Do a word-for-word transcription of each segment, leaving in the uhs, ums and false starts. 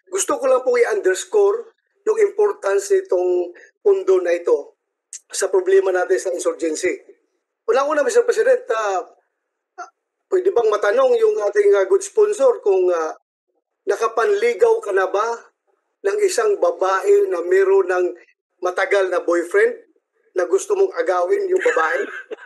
gusto ko lang po i-underscore yung importance nitong pundo na ito sa problema natin sa insurgency. Una-una, Mister President, uh, pwede bang matanong yung ating uh, good sponsor kung uh, nakapanligaw ka na ba ng isang babae na meron ng matagal na boyfriend na gusto mong agawin yung babae?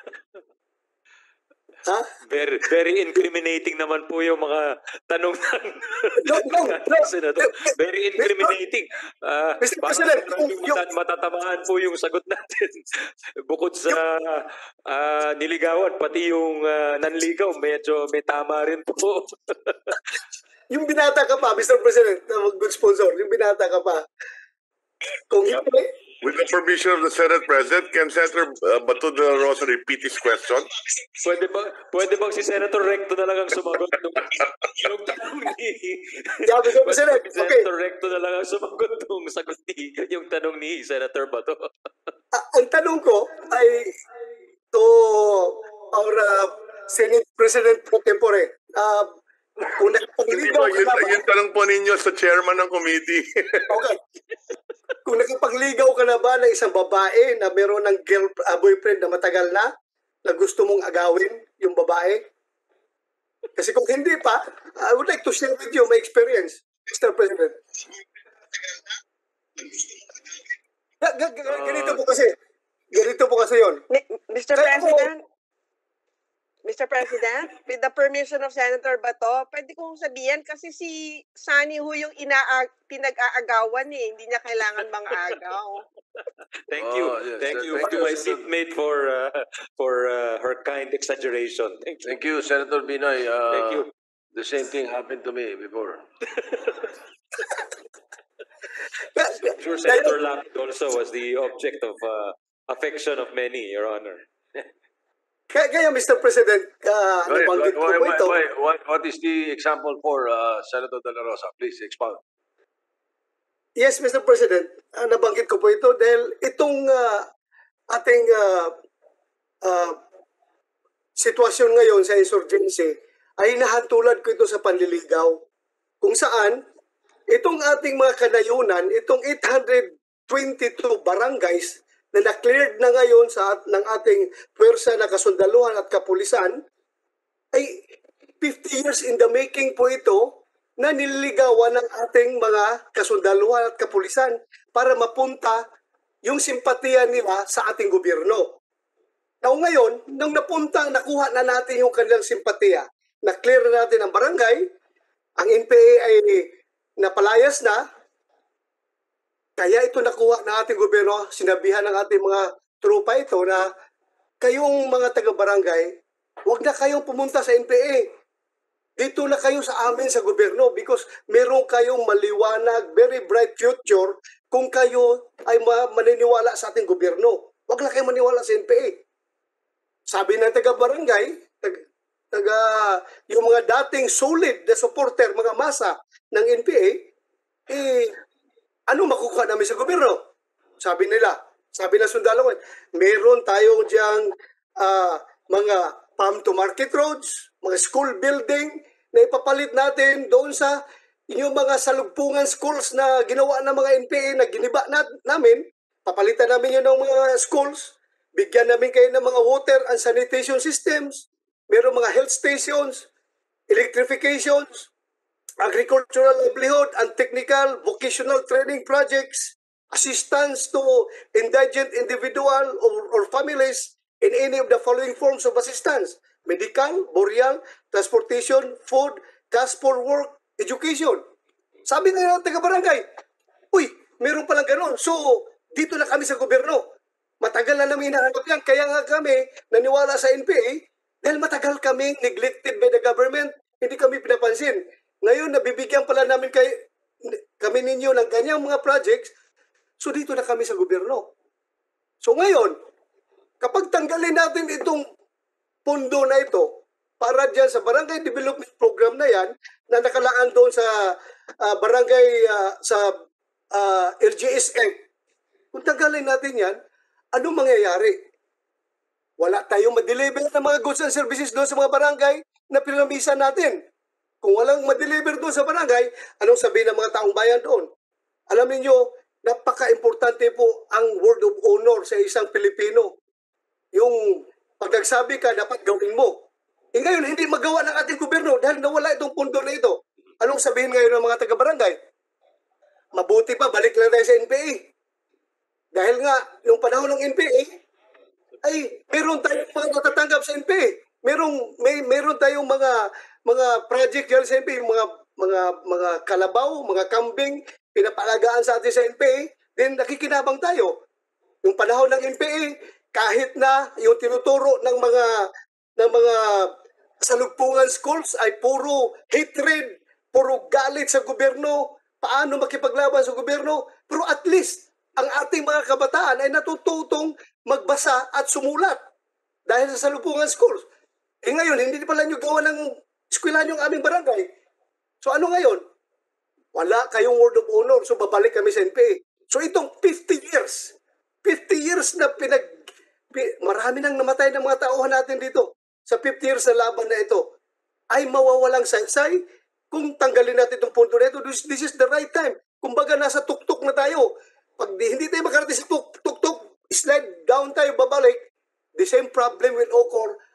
Ha? Very, very incriminating naman po yung mga tanong ng No, no, no. Senator. Very incriminating. Uh, Mister President, yung, yung, matatamaan po yung sagot natin. Bukod sa uh, niligawan, pati yung uh, nanligaw, medyo may tama rin po. Yung binata ka pa, Mister President, good sponsor, yung binata ka pa. Kung hindi, with the permission of the Senate President, can Senator uh, Bato Dela Rosa repeat his question? Pwede ba, pwede bang si Senator Recto na lang ang sumagot nung, nung tanong ni... Yeah, Mister President, okay. Senator Recto na lang ang sumagot nung sagot ni, yung tanong ni Senator Bato. Uh, ang tanong ko ay to our uh, Senate President pro tempore. Uh, kung nakapagligaw ka na ba? Yung tanong po ninyo sa chairman ng committee. Okay. Kung nakapagligaw ka na ba ng isang babae na meron ng girl, uh, boyfriend na matagal na, na gusto mong agawin yung babae? Kasi kung hindi pa, I would like to share with you my experience, Mister President. G- g- g- ganito po kasi. Ganito po kasi yun. Mister President, Mister President, with the permission of Senator Bato, pwede kong sabihin kasi si Sunny ho yung ina- pinag-aagawan eh. Hindi niya kailangan mang-agaw. Thank you. Oh, yes. Thank you Thank to you, my Senator. seatmate for uh, for uh, her kind exaggeration. Thank you. Thank you, Senator Binoy. Uh, Thank you. The same thing happened to me before. I'm sure Senator Lapid also was the object of uh, affection of many, Your Honor. Kaya, kaya Mister President, uh, Wait, nabanggit ko wait, po wait, ito. wait, what, what is the example for uh, Senator De La Rosa? Please expound. Yes, Mister President, uh, nabanggit ko po ito dahil itong uh, ating uh, uh, sitwasyon ngayon sa insurgency ay nahantulad ko ito sa panliligaw. Kung saan, itong ating mga kanayunan, itong eight hundred twenty-two barangays na na-cleared na ngayon sa ng ating puwersa na kasundaluhan at kapulisan, ay fifty years in the making po ito na nililigawan ng ating mga kasundaluhan at kapulisan para mapunta yung simpatiya nila sa ating gobyerno. Now ngayon, nung napunta, nakuha na natin yung kanilang simpatiya, na-clear na natin ang barangay, ang N P A ay napalayas na, kaya ito nakuha ng ating gobyerno, sinabihan ng ating mga trupa ito na kayong mga taga-barangay, huwag na kayong pumunta sa N P A. Dito na kayo sa amin sa gobyerno because meron kayong maliwanag, very bright future kung kayo ay maniniwala sa ating gobyerno. Huwag na kayong maniwala sa N P A. Sabi ng taga-barangay, taga, taga, yung mga dating solid na supporter, mga masa ng N P A, eh, ano makukuha namin sa gobyerno? Sabi nila, sabi ng sundalawan, meron tayong diyang uh, mga farm to market roads, mga school building na ipapalit natin doon sa inyong mga salugpungan schools na ginawa ng mga N P A na giniba na, namin. Papalitan namin yun ng mga schools. Bigyan namin kayo ng mga water and sanitation systems. Meron mga health stations, electrifications, agricultural livelihood and technical vocational training projects, assistance to indigent individual or, or families in any of the following forms of assistance: medical, burial, transportation, food, cash for work, education. Sabi nga ng taga-barangay, uy, meron palang ganun. So, dito na kami sa gobyerno. Matagal na namin hinahanap yan. Kaya nga kami naniwala sa N P A dahil matagal kami neglected by the government. Hindi kami pinapansin. Ngayon, nabibigyan pala namin kay, kami ninyo ng ganyang mga projects, so dito na kami sa gobyerno. So ngayon, kapag tanggalin natin itong pundo na ito, para dyan sa barangay development program na yan, na nakalaan doon sa uh, barangay, uh, sa uh, L G S Act, kung tanggalin natin yan, anong mangyayari? Wala tayong ma-deliver ng mga goods and services doon sa mga barangay na pinamisan natin. Kung walang ma-deliver doon sa barangay, anong sabihin ng mga taong bayan doon? Alam niyo, napaka-importante po ang word of honor sa isang Pilipino. Yung pag nagsabi ka, dapat gawin mo. Eh ngayon, hindi magawa ng ating gobyerno dahil nawala itong pundo na ito. Anong sabihin ngayon ng mga taga-barangay? Mabuti pa, balik lang tayo sa N P A. Dahil nga, nung panahon ng N P A, ay meron tayong mga natatanggap sa N P A. Merong, may, meron tayong mga mga project dyan sa N P A, mga, mga, mga kalabaw, mga kambing, pinapalagaan sa atin sa N P A, then nakikinabang tayo. Yung panahon ng N P A, kahit na yung tinuturo ng mga ng mga salugpungan schools ay puro hatred, puro galit sa gobyerno, paano makipaglaban sa gobyerno, pero at least ang ating mga kabataan ay natututong magbasa at sumulat dahil sa salugpungan schools. Eh ngayon, hindi pala nyo gawa ng eskwelahan yung aming barangay. So ano ngayon? Wala kayong word of honor, so babalik kami sa N P A. So itong fifty years, fifty years na pinag... Marami nang namatay ng mga tauhan natin dito sa fifty years na laban na ito ay mawawalang saysay kung tanggalin natin itong pundo na ito. This, this is the right time. Kumbaga nasa tuktok na tayo. Pag di, hindi tayo makarating sa tuk tuktok, slide down tayo, babalik, the same problem will occur